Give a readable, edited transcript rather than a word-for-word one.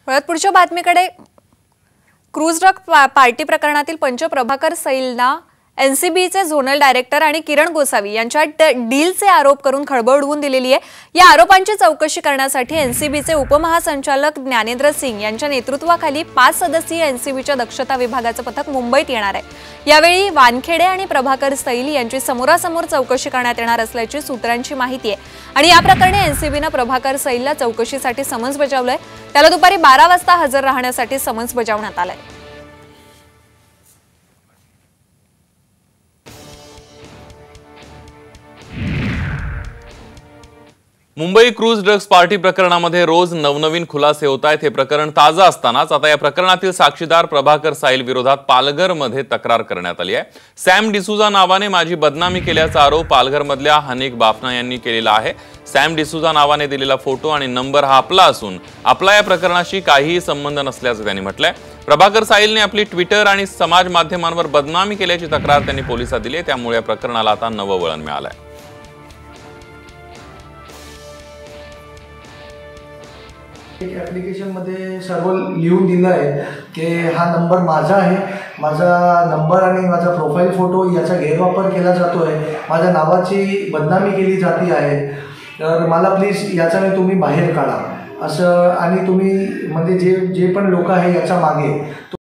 परत पुढच्या बातमीकडे cruise drug party प्रकरणातील पंच प्रभाकर सैलना एनसीबीचे झोनल डायरेक्टर आणि किरण गोसावी यांच्यात डीलचे आरोप करून खळबळ उडवून दिलेली आहे। या आरोपांची चौकशी करण्यासाठी एनसीबीचे उपमहासंचालक ज्ञानेंद्र सिंग यांच्या नेतृत्वाखाली 5 सदस्यीय एनसीबीच्या दक्षता विभागाचे पथक मुंबईत येणार आहे। यावेळी वानखेडे आणि प्रभाकर सैल यांची समोरासमोर चौकशी करण्यात येणार असल्याची सूत्रांची माहिती आहे आणि या प्रकरणी एनसीबीने प्रभाकर सैलला चौकशीसाठी समन्स बजावलंय। त्याला दुपारी 12 वाजता हजर राहण्यासाठी समन्स बजावण्यात आलंय। मुंबई क्रूज ड्रग्स पार्टी प्रकरणामध्ये रोज नवनवीन खुलासे होत आहेत। हे प्रकरण ताजा असतानाच आता या प्रकरणातील साक्षीदार प्रभाकर सैल विरोधात पालघरमध्ये तक्रार करण्यात आली आहे। सॅम डिसूजा नावाने माझी बदनामी केल्याचा आरोप पालघरमधल्या हनीक बाफना यांनी केलेला आहे। सॅम डिसूजा नावाने दिलेला फोटो आणि नंबर हा आपला असून आपला या प्रकरणाशी काहीही संबंध नसल्याचं त्यांनी म्हटलंय। प्रभाकर सैलने आपली ट्विटर आणि समाज माध्यमांवर बदनामी केल्याची तक्रार त्यांनी पोलिसात दिली आहे। त्यामुळे या प्रकरणाला आता नवं वळण मिळालंय। ॲप्लिकेशन मध्ये सर्व लिहून दिलं आहे की हा नंबर माझा आहे, माझा नंबर आणि माझा प्रोफाईल फोटो याचा गैरवापर केला जातो आहे, माझ्या नावाची बदनामी केली जाते आहे, तर मला प्लीज याच्याने तुम्ही बाहेर काढा असं। आणि तुम्ही म्हणजे जे पण लोक आहे याच्या मागे